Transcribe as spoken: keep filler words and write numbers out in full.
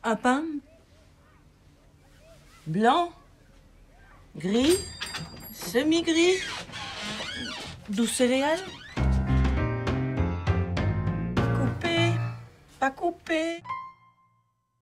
Un pain blanc, gris, semi-gris, douze céréales. Coupé, pas coupé.